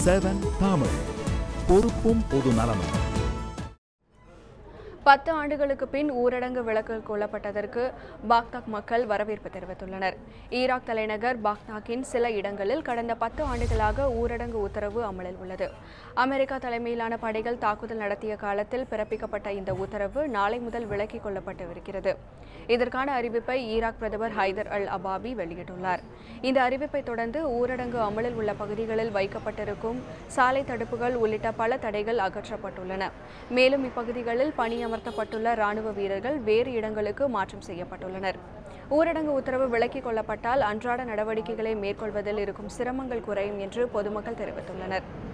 7 தமிழ் பொறுப்பும் பொது நலமும். 10 ஆண்டுகளுக்கு பின் ஊரடங்கு விலக்கில் கொள்ளப்பட்டதற்கு பாக்தாக் மக்கள் வரவேற்பு தெரிவித்துள்ளனர். ஈராக் தலைநகர் பாக்தாக்கின் சில இடங்களில் கடந்த 10 ஆண்டுகளாக ஊரடங்கு உத்தரவு அமலில் உள்ளது. அமெரிக்கா தலைமையிலான படைகள் தாக்குதல் நடத்திய காலத்தில் பிறப்பிக்கப்பட்ட இந்த உத்தரவு நாளை முதல் விலக்கிக் கொள்ளப்பட்டிருக்கிறது. இதற்கான அறிவிப்பை ஈராக் பிரதமர் ஹைதர் அல்-அபாதி வெளியிட்டுள்ளார். இந்த அறிவிப்பை தொடர்ந்து ஊரடங்கு அமலில் உள்ள பகுதிகளில் வைக்கப்பட்டிருக்கும் சாலை தடுப்புகள் உள்ளிட்ட பல தடைகள் அகற்றப்பட்டுள்ளன. மேலும் இப்பகுதிகளில் பணியமர்த்தப்பட்டுள்ள ராணுவ வீரர்கள் வேறு இடங்களுக்கு மாற்றம் செய்யப்பட்டுள்ளனர். ஊரடங்கு உத்தரவு விலக்கிக் கொள்ளப்பட்டால் அன்றாட நடவடிக்கைகளை மேற்கொள்வதில் இருக்கும் சிரமங்கள் குறையும் என்று பொதுமக்கள் தெரிவித்துள்ளனர்.